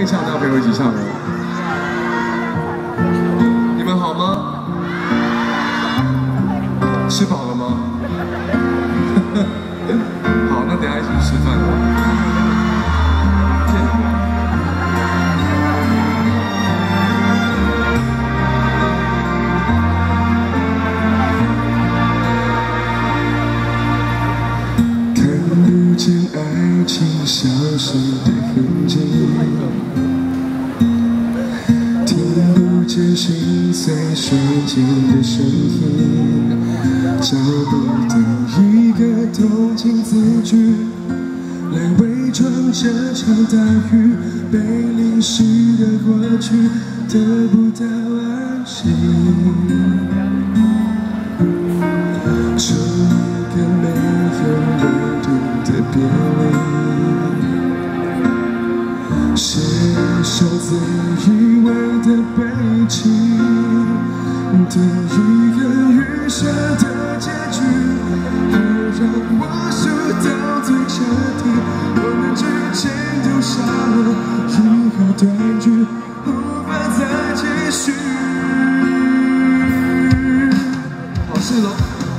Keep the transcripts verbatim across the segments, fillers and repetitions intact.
会唱，要陪我一起唱吗？你们好吗？吃饱了吗？好，那等一下一起吃饭。看不见爱情消失的痕迹，听不见心碎瞬间的声音，找不到一个同情字句来伪装这场大雨，被淋湿的过去得不到安息，终于跟没有温度的别离，写首自以为的悲情，对一个预设的结局，好让我输到最彻底，我们之间丢下了一个断句，无法再继续。好，是喽。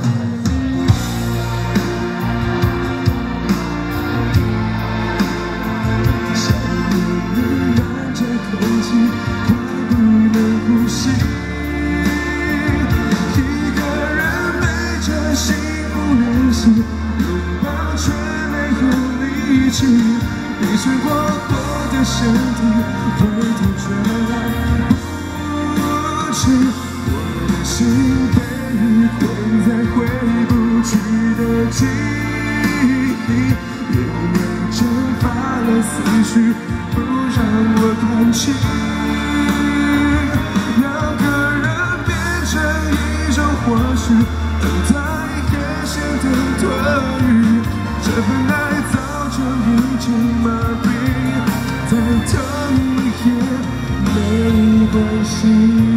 拥抱却没有力气，你睡过后的身体回头却来不及，我的心被雨困在回不去的记忆，眼泪蒸发了思绪，不让我看清，两个人变成一种或许，等待的多余，这份爱早就已经麻痹，再痛也没关系。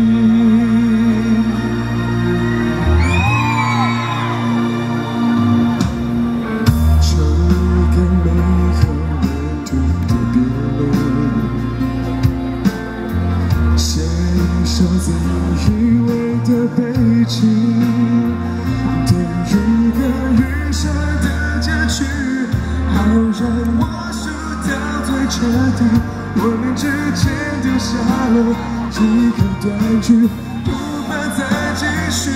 终于跟没有温度的别离，写一首自以为的悲情。好让我输到最彻底，我们之间丢下了一个断句，无法再继续。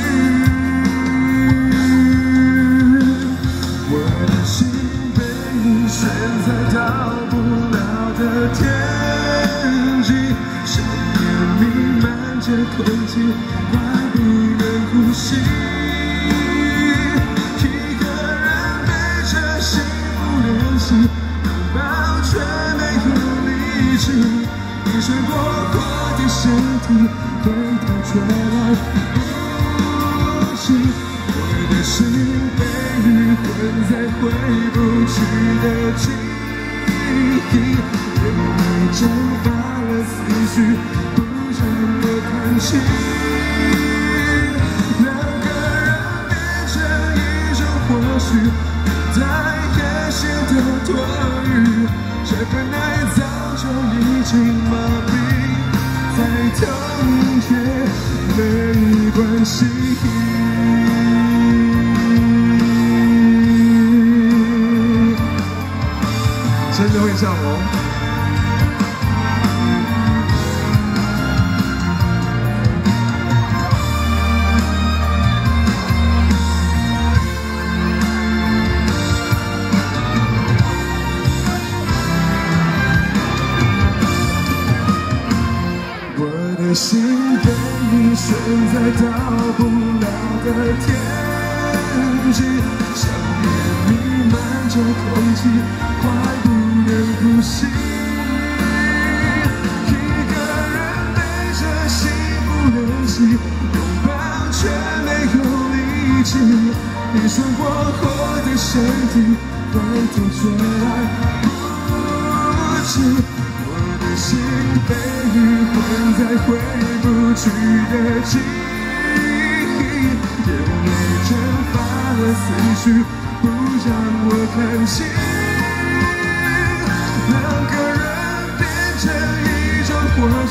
我的心被你悬在到不了的天际，深夜弥漫着空气，快不能呼吸。拥抱却没有力气，你睡过后的身体回头却来不及，我的心被雨困在回不去的记忆，眼泪蒸发了思绪，不让我看清，两个人变成一种或许，等待也显得多余，这份爱早就已经麻痹，再痛也没关系。真的会唱哦。心被你悬在到不了的天际，想念弥漫着空气，快不能呼吸。一个人背着心不能息，拥抱却没有力气。你睡过后的身体，回头却来不及。我的心被雨困在回不去的记忆，眼泪蒸发了思绪，不让我看清，两个人变成一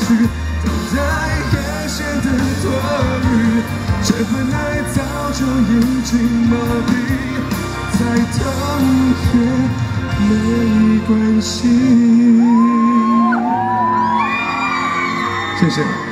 去，等待也显得多余。这份爱早就已经麻痹，再痛也没关系。谢谢。